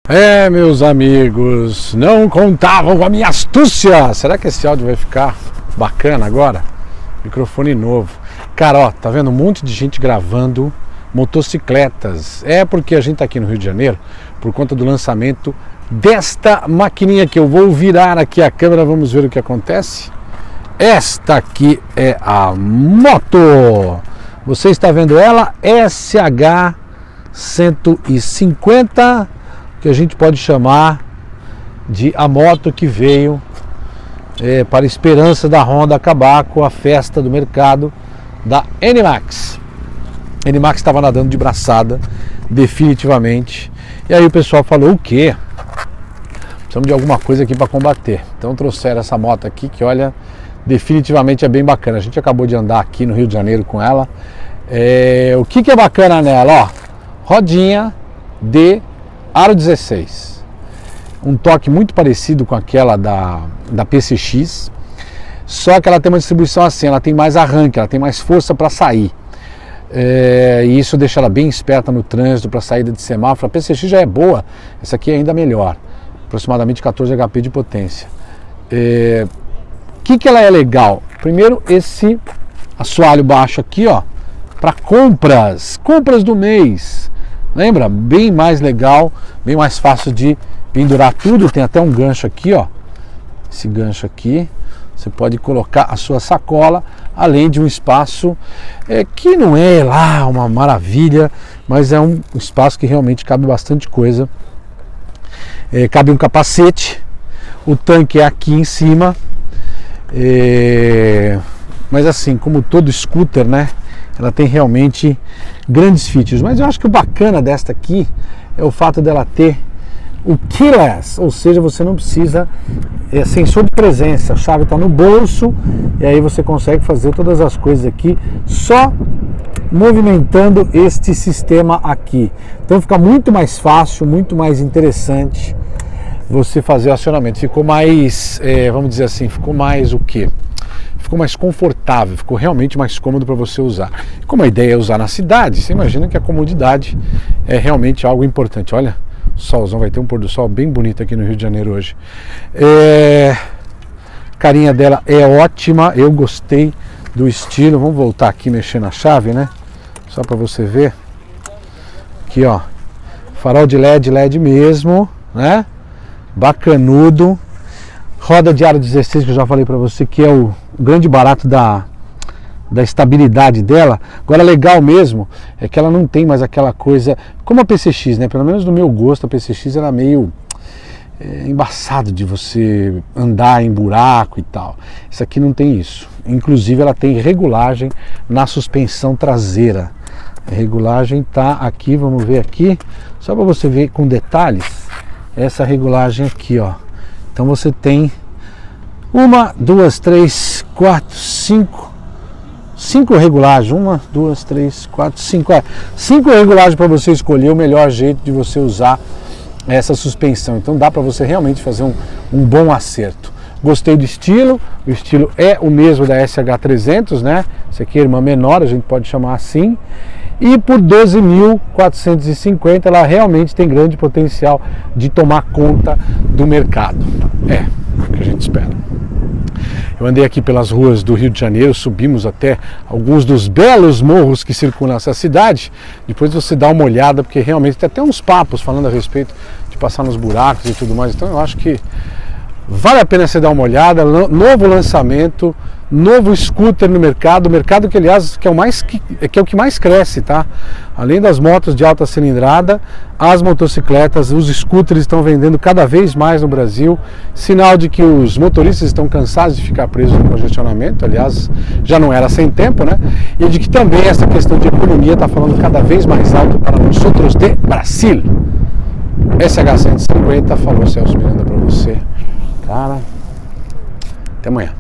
Meus amigos, não contavam com a minha astúcia. Será que esse áudio vai ficar bacana agora? Microfone novo. Cara, ó, tá vendo um monte de gente gravando motocicletas. É porque a gente tá aqui no Rio de Janeiro por conta do lançamento desta maquininha que eu vou virar aqui a câmera, vamos ver o que acontece. Esta aqui é a moto. Você está vendo ela? SH 150, que a gente pode chamar de a moto que veio para a esperança da Honda acabar com a festa do mercado da NMAX. A NMAX estava nadando de braçada, definitivamente. E aí o pessoal falou: o quê? Precisamos de alguma coisa aqui para combater. Então trouxeram essa moto aqui que, olha, definitivamente é bem bacana. A gente acabou de andar aqui no Rio de Janeiro com ela. O que é bacana nela? Ó, rodinha de aro 16. Um toque muito parecido com aquela da PCX. Só que ela tem uma distribuição assim, ela tem mais arranque, ela tem mais força para sair. E isso deixa ela bem esperta no trânsito, para saída de semáforo. A PCX já é boa, essa aqui é ainda melhor. Aproximadamente 14 HP de potência. Que ela é legal? Primeiro, esse assoalho baixo aqui, ó, para compras do mês. Lembra? Bem mais legal, bem mais fácil de pendurar tudo. Tem até um gancho aqui, ó. Esse gancho aqui, você pode colocar a sua sacola, além de um espaço que não é lá uma maravilha, mas é um espaço que realmente cabe bastante coisa. Cabe um capacete, o tanque é aqui em cima. Mas assim, como todo scooter, né, ela tem realmente grandes features. Mas eu acho que o bacana desta aqui é o fato dela ter o keyless, ou seja, você não precisa sensor de presença, a chave está no bolso e aí você consegue fazer todas as coisas aqui só movimentando este sistema aqui. Então fica muito mais fácil, muito mais interessante você fazer o acionamento. Ficou mais, vamos dizer assim, ficou mais o quê? Ficou mais confortável, ficou realmente mais cômodo para você usar. Como a ideia é usar na cidade, você imagina que a comodidade é realmente algo importante. Olha, o solzão, vai ter um pôr do sol bem bonito aqui no Rio de Janeiro hoje. Carinha dela é ótima, eu gostei do estilo. Vamos voltar aqui mexer na chave, né? Só para você ver. Aqui, ó, farol de LED mesmo, né? Bacanudo. Roda de aro 16, que eu já falei para você que é o grande barato da estabilidade dela. Agora, legal mesmo é que ela não tem mais aquela coisa como a PCX, né? Pelo menos no meu gosto, a PCX era meio embaçado de você andar em buraco e tal. Isso aqui não tem isso. Inclusive ela tem regulagem na suspensão traseira. A regulagem tá aqui, vamos ver aqui, só para você ver com detalhes essa regulagem aqui, ó. Então você tem 1, 2, 3, 4, 5 regulagens. 1, 2, 3, 4, 5. 5 regulagens para você escolher o melhor jeito de você usar essa suspensão. Então dá para você realmente fazer um bom acerto. Gostei do estilo. O estilo é o mesmo da SH300, né? Essa aqui é a irmã menor, a gente pode chamar assim. E por 12.450 ela realmente tem grande potencial de tomar conta do mercado. O que a gente espera. Eu andei aqui pelas ruas do Rio de Janeiro, subimos até alguns dos belos morros que circulam essa cidade. Depois você dá uma olhada, porque realmente tem até uns papos falando a respeito de passar nos buracos e tudo mais. Então eu acho que vale a pena você dar uma olhada. Novo lançamento, novo scooter no mercado, mercado que, aliás, que é o que mais cresce, tá? Além das motos de alta cilindrada, as motocicletas, os scooters estão vendendo cada vez mais no Brasil, sinal de que os motoristas estão cansados de ficar presos no congestionamento, aliás, já não era sem tempo, né? E de que também essa questão de economia está falando cada vez mais alto para nós outros de Brasil. SH 150, falou Celso Miranda para você. Cara, até amanhã.